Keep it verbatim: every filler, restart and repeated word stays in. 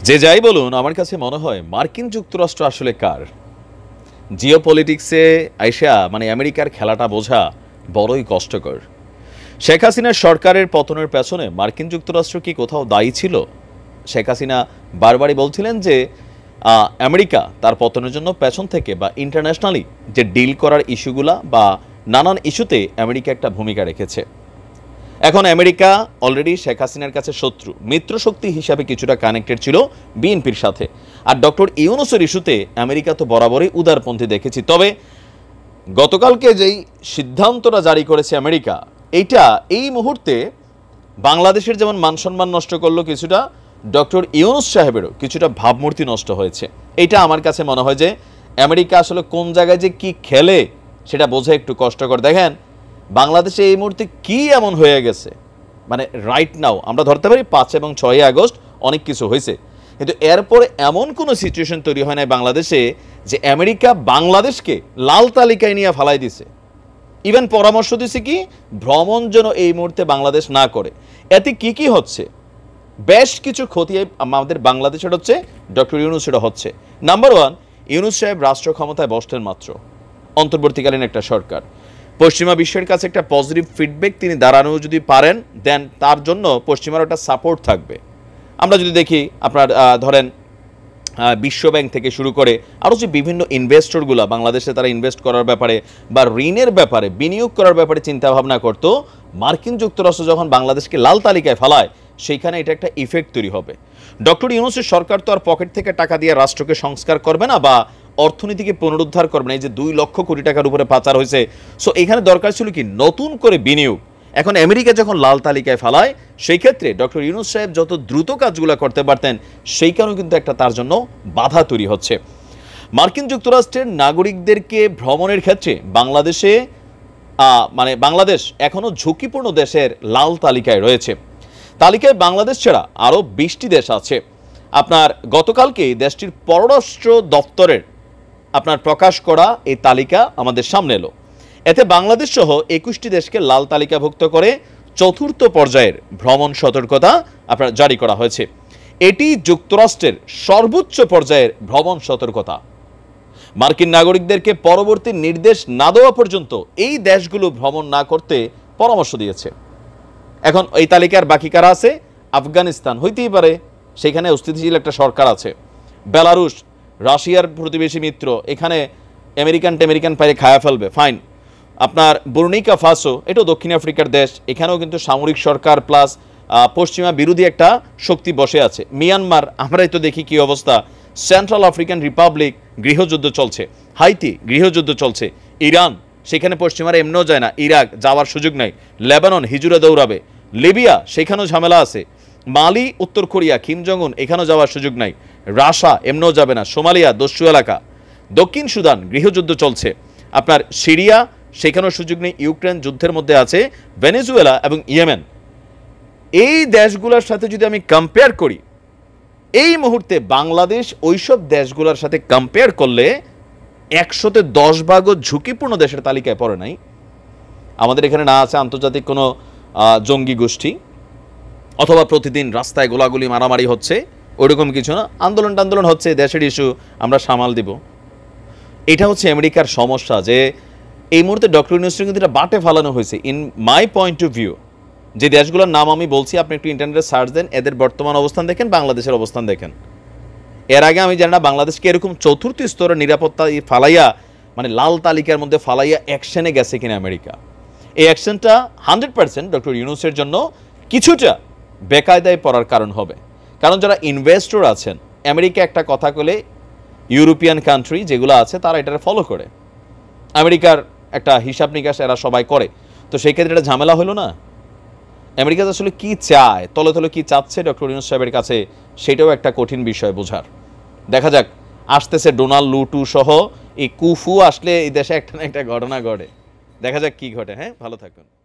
যে যাই বলুন, আমার কাছে মনে হয় মার্কিন যুক্তরাষ্ট্র আসলে কার? জিওপলিটিক্সে আইসা মানে আমেরিকার খেলাটা বোঝা বড়ই কষ্টকর। শেখ হাসিনার সরকারের পতনের পেছনে মার্কিন যুক্তরাষ্ট্র কি কোথাও দায়ী ছিল? শেখ হাসিনা বারবারই বলছিলেন যে আমেরিকা তার পতনের জন্য পেছন থেকে বা ইন্টারন্যাশনালি যে ডিল করার ইস্যুগুলা বা নানান ইস্যুতে আমেরিকা একটা ভূমিকা রেখেছে। এখন আমেরিকা অলরেডি শেখ হাসিনার কাছে শত্রু, মিত্র শক্তি হিসাবে কিছুটা কানেক্টেড ছিল বিএনপির সাথে। আর ডক্টর ইউনূসের ইস্যুতে আমেরিকা তো বরাবরই উদারপন্থী দেখেছি। তবে গতকালকে যেই সিদ্ধান্তটা জারি করেছে আমেরিকা, এইটা এই মুহূর্তে বাংলাদেশের যেমন মান সম্মান নষ্ট করলো, কিছুটা ডক্টর ইউনূস সাহেবেরও কিছুটা ভাবমূর্তি নষ্ট হয়েছে। এইটা আমার কাছে মনে হয় যে আমেরিকা আসলে কোন জায়গায় যে কি খেলে সেটা বোঝা একটু কষ্টকর। দেখেন বাংলাদেশে এই মুহূর্তে কি এমন হয়ে গেছে, মানে রাইট নাও আমরা ধরতে পারি পাঁচ এবং ছয়ই আগস্ট অনেক কিছু হয়েছে, কিন্তু এরপরে এমন কোনো সিচুয়েশন তৈরি হয় নাই বাংলাদেশে যে আমেরিকা বাংলাদেশকে লাল তালিকায় নিয়ে ফালাই দিছে। ইভেন পরামর্শ দিছে কি ভ্রমণ যেন এই মুহূর্তে বাংলাদেশ না করে। এতে কি কি হচ্ছে? বেশ কিছু ক্ষতি আমাদের বাংলাদেশের হচ্ছে, ডক্টর ইউনূস সেটা হচ্ছে। নাম্বার ওয়ান, ইউনূস সাহেব রাষ্ট্র ক্ষমতায় বসলেন মাত্র, অন্তর্বর্তীকালীন একটা সরকার। পশ্চিমা বিশ্বের কাছে একটা পজিটিভ ফিডব্যাক তিনি দাঁড়ানো যদি পারেন, দেন তার জন্য পশ্চিমার একটা সাপোর্ট থাকবে। আমরা যদি দেখি আপনার ধরেন বিশ্বব্যাংক থেকে শুরু করে আরও যে বিভিন্ন ইনভেস্টরগুলো বাংলাদেশে তারা ইনভেস্ট করার ব্যাপারে বা ঋণের ব্যাপারে বিনিয়োগ করার ব্যাপারে চিন্তাভাবনা করত, মার্কিন যুক্তরাষ্ট্র যখন বাংলাদেশকে লাল তালিকায় ফেলায় সেইখানে এটা একটা ইফেক্ট তৈরি হবে। ডক্টর ইউনূসের সরকার তো আর পকেট থেকে টাকা দিয়ে রাষ্ট্রকে সংস্কার করবে না বা অর্থনীতিকে পুনরুদ্ধার করবে না। এই যে দুই লক্ষ কোটি টাকার উপরে পাচার হয়েছে, সো এখানে দরকার ছিল কি নতুন করে বিনিয়োগ। এখন আমেরিকা যখন লাল তালিকায় ফেলায়, সেই ক্ষেত্রে ডক্টর ইউনূস সাহেব যত দ্রুত কাজগুলো করতে পারতেন সেই কারণে কিন্তু একটা তার জন্য বাধা তৈরি হচ্ছে। মার্কিন যুক্তরাষ্ট্রের নাগরিকদেরকে ভ্রমণের ক্ষেত্রে বাংলাদেশে মানে বাংলাদেশ এখনও ঝুঁকিপূর্ণ দেশের লাল তালিকায় রয়েছে। তালিকায় বাংলাদেশ ছাড়া আরও বিশটি দেশ আছে। আপনার গতকালকে দেশটির পররাষ্ট্র দপ্তরের আপনার প্রকাশ করা এই তালিকা আমাদের সামনে এলো। এতে বাংলাদেশ সহ একুশটি দেশকে লাল তালিকাভুক্ত করে চতুর্থ পর্যায়ের ভ্রমণ সতর্কতা আপনার জারি করা হয়েছে। এটি যুক্তরাষ্ট্রের সর্বোচ্চ পর্যায়ের ভ্রমণ সতর্কতা। মার্কিন নাগরিকদেরকে পরবর্তী নির্দেশ না দেওয়া পর্যন্ত এই দেশগুলো ভ্রমণ না করতে পরামর্শ দিয়েছে। এখন এই তালিকার বাকি কারা আছে? আফগানিস্তান হইতেই পারে, সেখানে অস্থিতিশীল একটা সরকার আছে। বেলারুশ, রাশিয়ার প্রতিবেশী মিত্র, এখানে আমেরিকান টেমেরিকান পাইলে খায়া ফেলবে, ফাইন। আপনার বুর্নিকা ফাসো, এটাও দক্ষিণ আফ্রিকার দেশ, এখানেও কিন্তু সামরিক সরকার প্লাস পশ্চিমা বিরোধী একটা শক্তি বসে আছে। মিয়ানমার, আমরাই তো দেখি কি অবস্থা। সেন্ট্রাল আফ্রিকান রিপাবলিক, গৃহযুদ্ধ চলছে। হাইতি, গৃহযুদ্ধ চলছে। ইরান, সেখানে পশ্চিমারা এমনও যায় না, ইরাক যাওয়ার সুযোগ নাই। লেবানন, হিজুরে দৌড়াবে। লিবিয়া, সেখানেও ঝামেলা আছে। মালি, উত্তর কোরিয়া, কিম জং উন, এখানেও যাওয়ার সুযোগ নাই। রাশা এমনও যাবে না। সোমালিয়া, দস্যু এলাকা। দক্ষিণ সুদান, গৃহযুদ্ধ চলছে। আপনার সিরিয়া, সেখানেও সুযোগ নেই, ইউক্রেন যুদ্ধের মধ্যে আছে। ভেনেজুয়েলা এবং ইয়েমেন, এই দেশগুলোর সাথে যদি আমি কম্পেয়ার করি, এই মুহূর্তে বাংলাদেশ ওইসব দেশগুলোর সাথে কম্পেয়ার করলে একশোতে দশ ভাগও ঝুঁকিপূর্ণ দেশের তালিকায় পড়ে নাই। আমাদের এখানে না আছে আন্তর্জাতিক কোনো জঙ্গি গোষ্ঠী, অথবা প্রতিদিন রাস্তায় গোলাগুলি মারামারি হচ্ছে, ওইরকম কিছু না। আন্দোলন টান্দোলন হচ্ছে, দেশের ইস্যু, আমরা সামাল দিব। এটা হচ্ছে আমেরিকার সমস্যা, যে এই মুহূর্তে ডক্টর ইউনূসকে কিন্তু এটা বাটে ফালানো হয়েছে। In my point of view, যে দেশগুলোর নাম আমি বলছি, আপনি একটু ইন্টারনেটে সার্চ দেন, এদের বর্তমান অবস্থান দেখেন, বাংলাদেশের অবস্থান দেখেন। এর আগে আমি জানি না বাংলাদেশকে এরকম চতুর্থ স্তরের নিরাপত্তা ফালাইয়া, মানে লাল তালিকার মধ্যে ফালাইয়া অ্যাকশনে গেছে কিনা আমেরিকা। এই অ্যাকশনটা হান্ড্রেড পার্সেন্ট ডক্টর ইউনূসের জন্য কিছুটা বেকায়দায় পড়ার কারণ হবে। কারণ যারা ইনভেস্টর আছেন, আমেরিকা একটা কথা বলে ইউরোপিয়ান কান্ট্রি যেগুলো আছে তারা এটা ফলো করে। আমেরিকার একটা হিসাব নিকাশ এরা সবাই করে, তো সেই ক্ষেত্রে এটা ঝামেলা হলো না। আমেরিকা আসলে কি চায়, তলে তলে কি চাচ্ছে ডক্টর ইউনূস সাহেবের কাছে, সেটাও একটা কঠিন বিষয় বোঝার। দেখা যাক, আসতেছে ডোনাল্ড লুটু সহ এই কুফু আসলে এই দেশে একটা না একটা ঘটনা ঘটে। দেখা যাক কি ঘটে। হ্যাঁ, ভালো থাকুন।